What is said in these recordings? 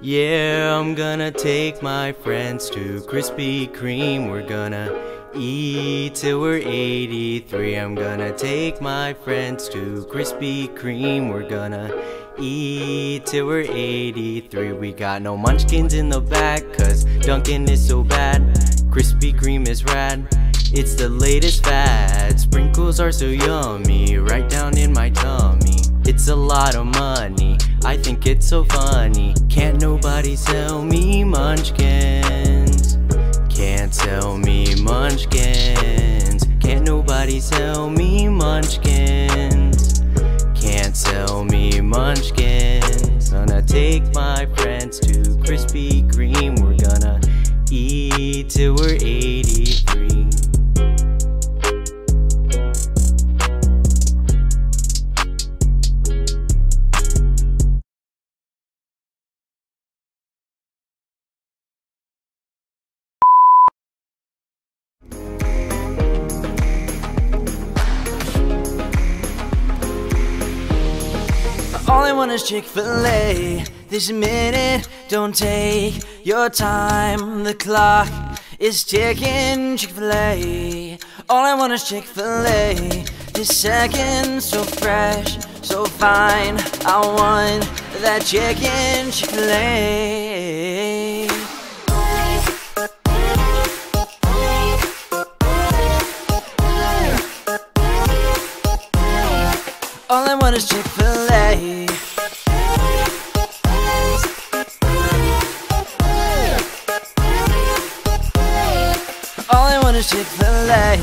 Yeah, I'm gonna take my friends to Krispy Kreme. We're gonna eat till we're 83. I'm gonna take my friends to Krispy Kreme. We're gonna eat till we're 83. We got no munchkins in the back, cause Dunkin' is so bad. Krispy Kreme is rad, it's the latest fad. Sprinkles are so yummy, right down in my tummy. It's a lot of money, I think it's so funny. Can't nobody sell me munchkins. Can't sell me munchkins. Can't nobody sell me munchkins. Can't sell me munchkins. Gonna take my friends to Krispy Kreme. We're gonna eat till we're 83. All I want is Chick-fil-A. This minute, don't take your time. The clock is ticking. Chick-fil-A. All I want is Chick-fil-A. This second, so fresh, so fine. I want that chicken. Chick-fil-A. All I want is Chick-fil-A. All I want is Chick-fil-A.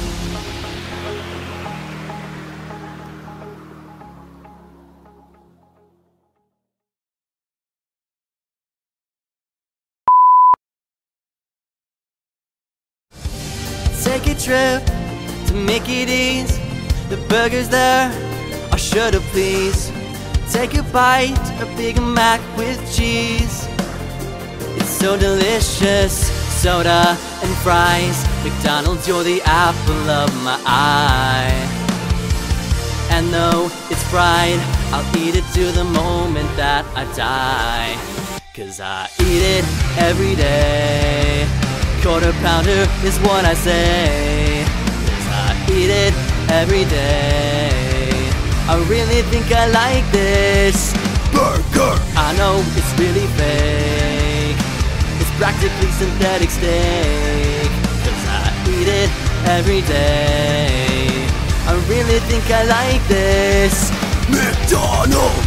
Take a trip to Mickey D's. The burgers there are sure to please. Take a bite, a Big Mac with cheese. It's so delicious. Soda and fries. McDonald's, you're the apple of my eye. And though it's fried, I'll eat it to the moment that I die. Cause I eat it every day. Quarter pounder is what I say. Cause I eat it every day. I really think I like this burger. I know it's really fake. It's practically synthetic steak. Cause I eat it every day. I really think I like this McDonald's.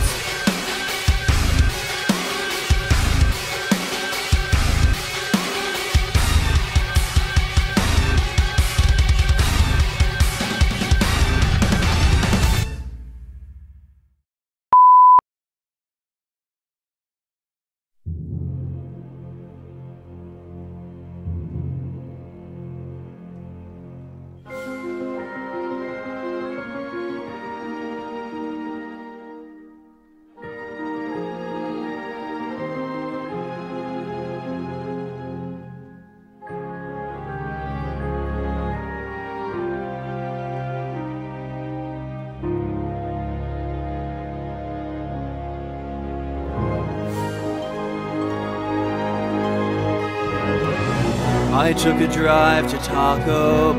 I took a drive to Taco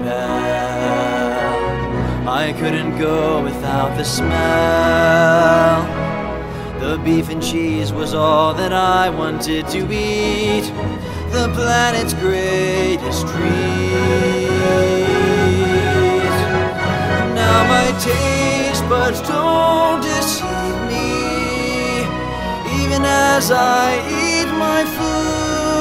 Bell. I couldn't go without the smell. The beef and cheese was all that I wanted to eat. The planet's greatest treat. Now my taste buds don't deceive me, even as I eat my food.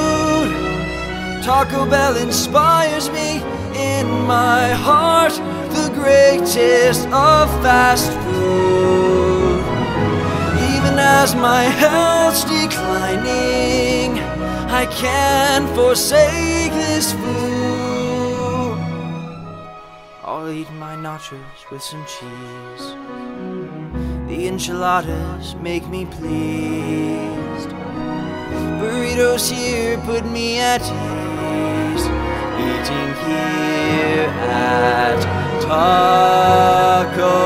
Taco Bell inspires me in my heart, the greatest of fast food. Even as my health's declining, I can't forsake this food. I'll eat my nachos with some cheese. The enchiladas make me pleased. Burritos here put me at ease. Eating here at Taco